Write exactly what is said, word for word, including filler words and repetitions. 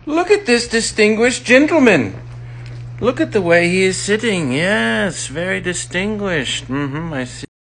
Look at this distinguished gentleman. Look at the way he is sitting. Yes, very distinguished. Mm-hmm, I see.